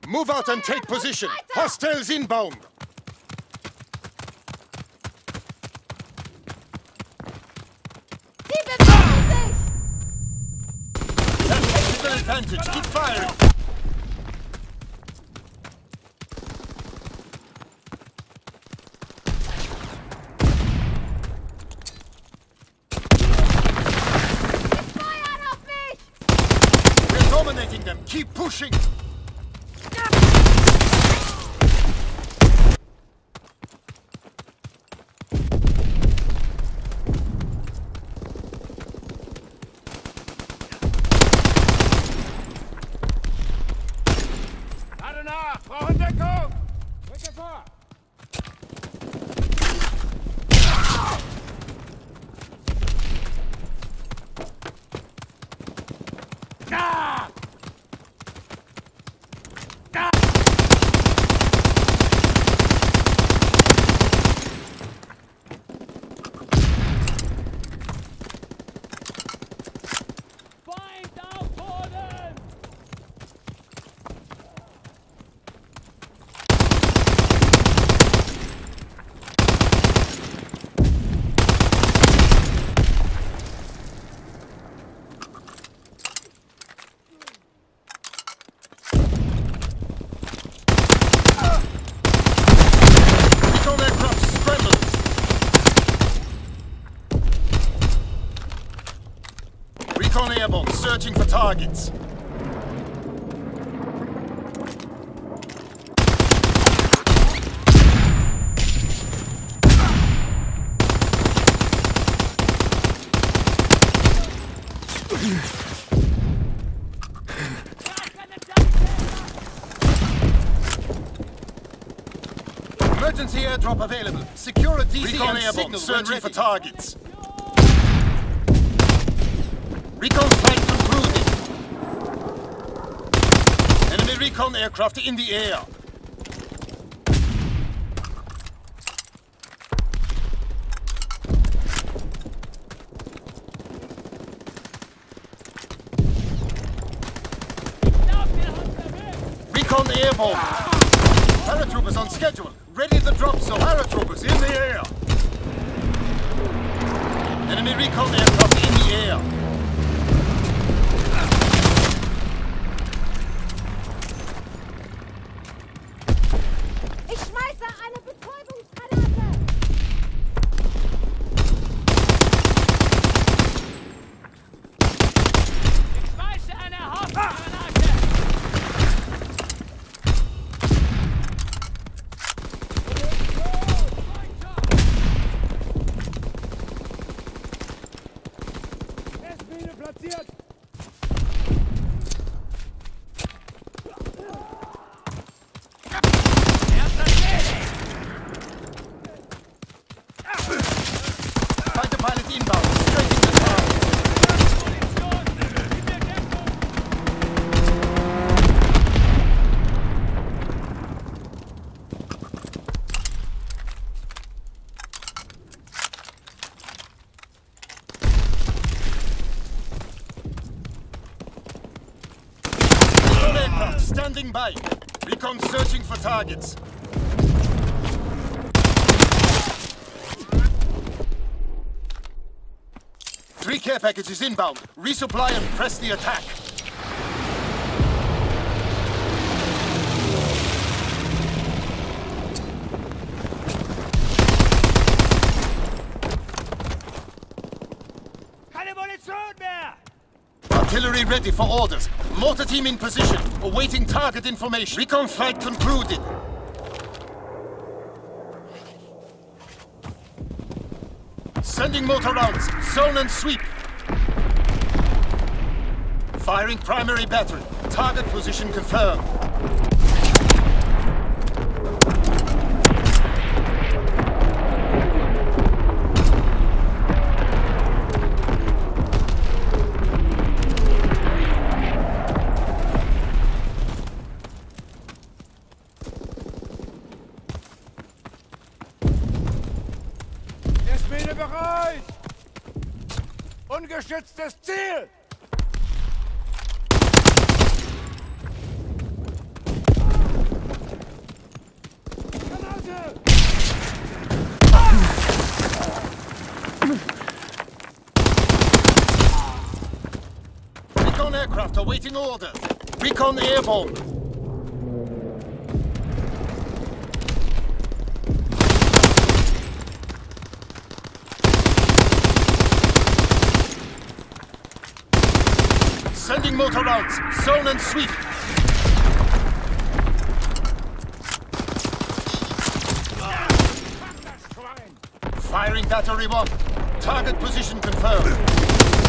Move out and take position. Hostiles inbound. That's tactical advantage. Keep firing. We're dominating them. Keep pushing. Brauchen Deckung! Rücke vor! Da! Da! Feind auf Boden! Recon airborne, searching for targets. Emergency airdrop available. Secure a DC Recon and airborne, searching for targets. Recon flight concluded. Enemy recon aircraft in the air. Recon airborne. Paratroopers on schedule. Ready the drop zone. Paratroopers in the air. Enemy recon aircraft in the air. Fighter pilot inbound, straight in the target. Recon aircraft standing by. Recon searching for targets. Three care packages inbound. Resupply and press the attack. Keine Munition mehr! Artillery ready for orders. Mortar team in position, awaiting target information. Recon flight concluded. Sending mortar rounds. Zone and sweep. Firing primary battery. Target position confirmed. Mine bereit! Ungeschütztes Ziel! awaiting orders. Recon airborne. Sending motor rounds. Zone and sweep. Firing battery 1. Target position confirmed.